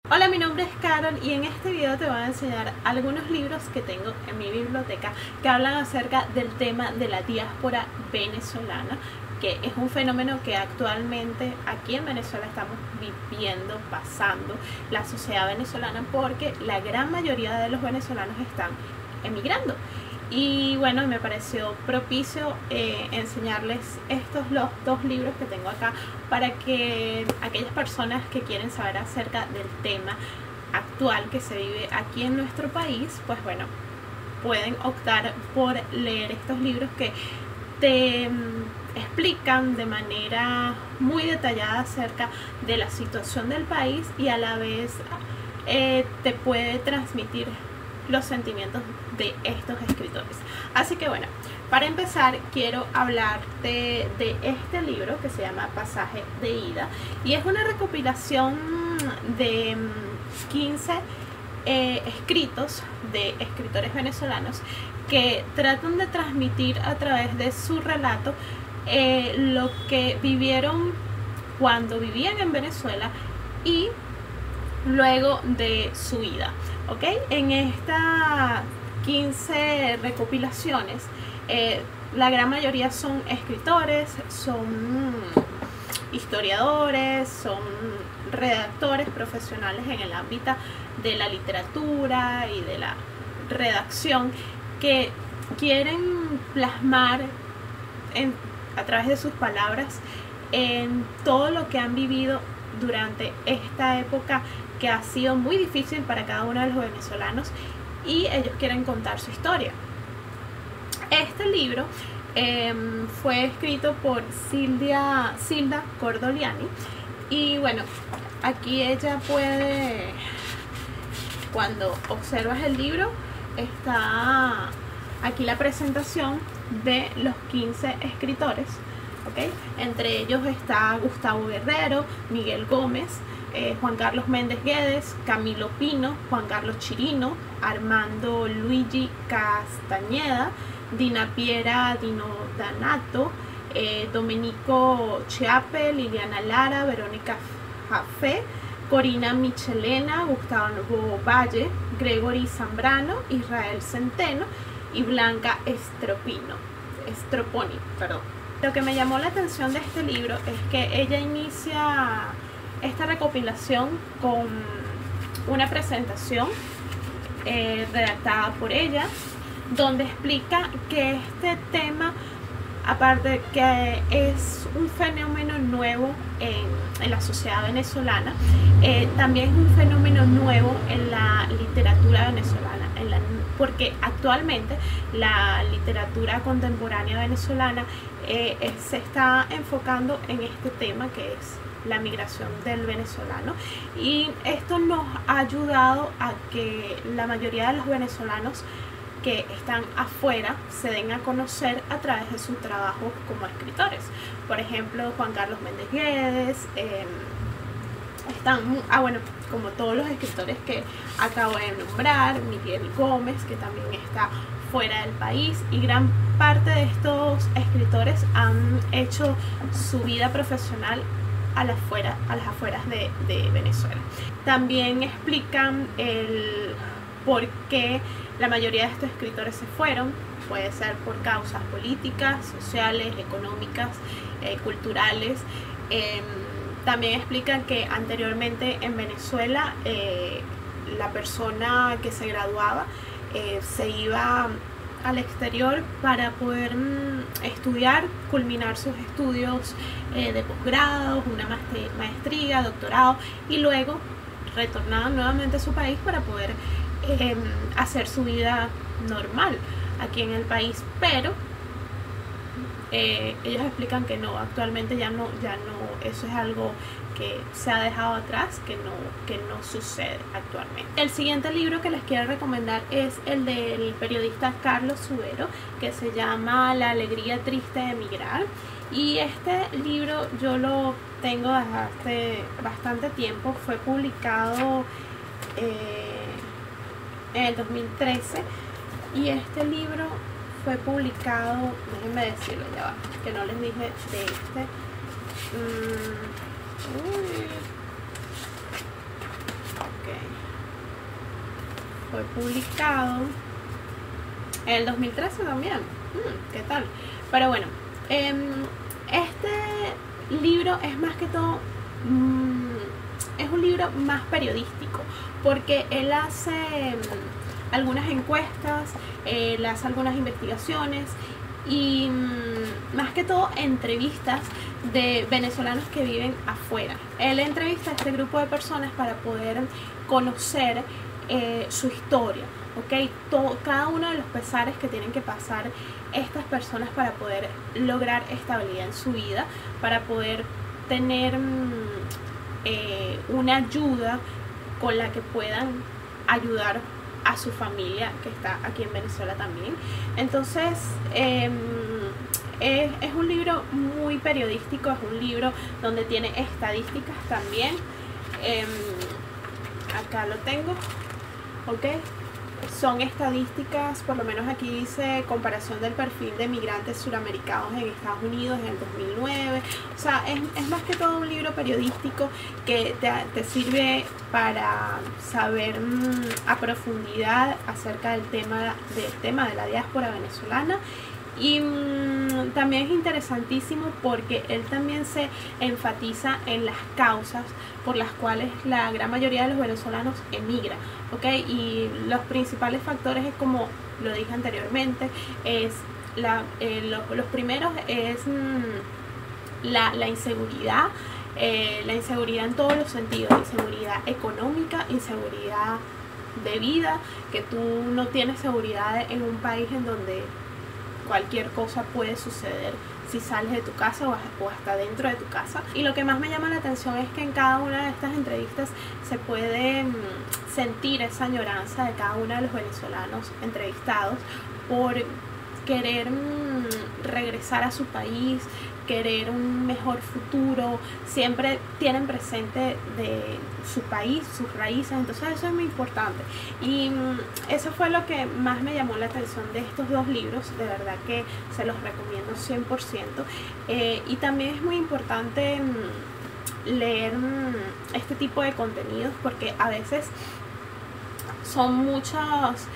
Hola, mi nombre es Carol y en este video te voy a enseñar algunos libros que tengo en mi biblioteca que hablan acerca del tema de la diáspora venezolana, que es un fenómeno que actualmente aquí en Venezuela estamos viviendo, pasando la sociedad venezolana, porque la gran mayoría de los venezolanos están emigrando. Y bueno, me pareció propicio enseñarles los dos libros que tengo acá para que aquellas personas que quieren saber acerca del tema actual que se vive aquí en nuestro país, pues bueno, pueden optar por leer estos libros que te explican de manera muy detallada acerca de la situación del país y a la vez te puede transmitir los sentimientos de estos escritores. Así que bueno, para empezar quiero hablarte de este libro que se llama Pasaje de Ida, y es una recopilación de 15 escritos de escritores venezolanos que tratan de transmitir a través de su relato lo que vivieron cuando vivían en Venezuela y luego de su vida. ¿Ok? En estas 15 recopilaciones, la gran mayoría son escritores, son historiadores, son redactores profesionales en el ámbito de la literatura y de la redacción, que quieren plasmar a través de sus palabras en todo lo que han vivido durante esta época, que ha sido muy difícil para cada uno de los venezolanos, y ellos quieren contar su historia. Este libro fue escrito por Silda Cordoliani, y bueno, aquí ella puede, cuando observas el libro, está aquí la presentación de los 15 escritores. ¿Okay? Entre ellos está Gustavo Guerrero, Miguel Gómez, Juan Carlos Méndez Guedes, Camilo Pino, Juan Carlos Chirino, Armando Luigi Castañeda, Dina Piera Dino Danato, Domenico Chiappe, Liliana Lara, Verónica Jafé, Corina Michelena, Gustavo Valle, Gregory Zambrano, Israel Centeno y Blanca Estroponi. Lo que me llamó la atención de este libro es que ella inicia esta recopilación con una presentación redactada por ella, donde explica que este tema, aparte de que es un fenómeno nuevo en la sociedad venezolana, también es un fenómeno nuevo en la literatura venezolana, porque actualmente la literatura contemporánea venezolana se está enfocando en este tema, que es la migración del venezolano, y esto nos ha ayudado a que la mayoría de los venezolanos que están afuera se den a conocer a través de su trabajo como escritores. Por ejemplo, Juan Carlos Méndez Guedes, bueno, como todos los escritores que acabo de nombrar, Miguel Gómez, que también está fuera del país, y gran parte de estos escritores han hecho su vida profesional a las afueras de Venezuela. También explican el por qué la mayoría de estos escritores se fueron. Puede ser por causas políticas, sociales, económicas, culturales. También explican que anteriormente en Venezuela la persona que se graduaba se iba al exterior para poder estudiar, culminar sus estudios de posgrado, una maestría, doctorado, y luego retornaban nuevamente a su país para poder hacer su vida normal aquí en el país. Pero ellos explican que no, actualmente ya no, eso es algo que se ha dejado atrás, que no sucede actualmente. El siguiente libro que les quiero recomendar es el del periodista Carlos Subero, que se llama La alegría triste de emigrar, y este libro yo lo tengo desde hace bastante tiempo. Fue publicado en el 2013, y este libro fue publicado, déjenme decirlo, ya va, que no les dije de este. Fue publicado en el 2013 también. ¿Qué tal? Pero bueno, este libro es más que todo, es un libro más periodístico, porque él hace algunas encuestas, él hace algunas investigaciones y más que todo entrevistas de venezolanos que viven afuera. Él entrevista a este grupo de personas para poder conocer su historia, ¿ok? Cada uno de los pesares que tienen que pasar estas personas para poder lograr estabilidad en su vida, para poder tener una ayuda con la que puedan ayudar a su familia que está aquí en Venezuela también. Entonces es un libro muy periodístico, es un libro donde tiene estadísticas también. Acá lo tengo, ok. Son estadísticas, por lo menos aquí dice comparación del perfil de migrantes suramericanos en Estados Unidos en el 2009. O sea, es más que todo un libro periodístico que te sirve para saber a profundidad acerca del tema de la diáspora venezolana. Y también es interesantísimo porque él también se enfatiza en las causas por las cuales la gran mayoría de los venezolanos emigra, ¿ok? Y los principales factores es, como lo dije anteriormente, es los primeros es la inseguridad, la inseguridad en todos los sentidos, inseguridad económica, inseguridad de vida, que tú no tienes seguridad en un país en donde cualquier cosa puede suceder si sales de tu casa o hasta dentro de tu casa. Y lo que más me llama la atención es que en cada una de estas entrevistas se puede sentir esa añoranza de cada uno de los venezolanos entrevistados por querer regresar a su país, querer un mejor futuro. Siempre tienen presente de su país, sus raíces, entonces eso es muy importante. Y eso fue lo que más me llamó la atención de estos dos libros, de verdad que se los recomiendo 100%. Y también es muy importante leer este tipo de contenidos, porque a veces son muchas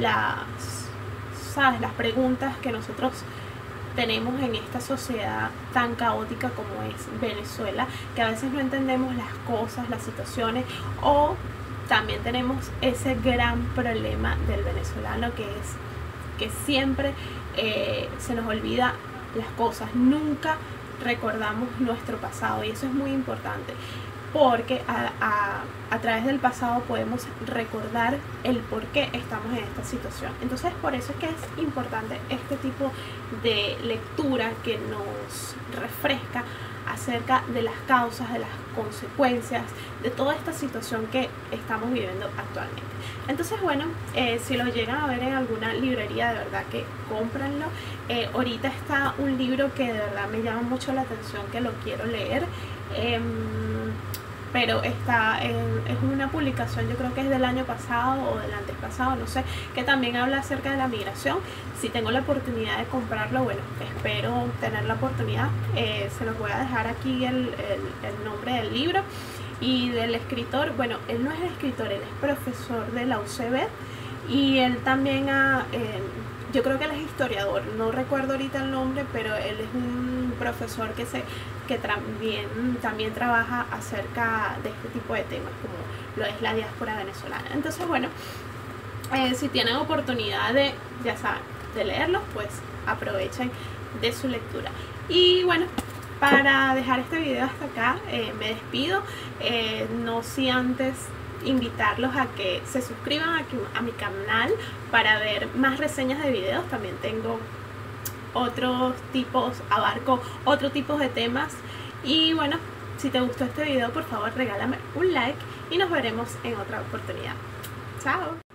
las preguntas que nosotros tenemos en esta sociedad tan caótica como es Venezuela, que a veces no entendemos las cosas, las situaciones, o también tenemos ese gran problema del venezolano, que es que siempre se nos olvida las cosas, nunca recordamos nuestro pasado, y eso es muy importante, porque a través del pasado podemos recordar el por qué estamos en esta situación. Entonces por eso es que es importante este tipo de lectura que nos refresca acerca de las causas, de las consecuencias de toda esta situación que estamos viviendo actualmente. Entonces bueno, si lo llegan a ver en alguna librería, de verdad que cómpranlo. Ahorita está un libro que de verdad me llama mucho la atención, que lo quiero leer, pero es una publicación, yo creo que es del año pasado o del antes pasado, no sé, que también habla acerca de la migración. Si tengo la oportunidad de comprarlo, bueno, espero tener la oportunidad. Se los voy a dejar aquí el nombre del libro y del escritor. Bueno, él no es escritor, él es profesor de la UCB, y él también yo creo que él es historiador, no recuerdo ahorita el nombre, pero él es un profesor que también trabaja acerca de este tipo de temas, como lo es la diáspora venezolana. Entonces bueno, si tienen oportunidad ya saben, de leerlos, pues aprovechen de su lectura. Y bueno, para dejar este video hasta acá, me despido, no sin antes invitarlos a que se suscriban aquí a mi canal para ver más reseñas de videos. También tengo otros tipos, abarco otro tipo de temas. Y bueno, si te gustó este video, por favor regálame un like y nos veremos en otra oportunidad. Chao.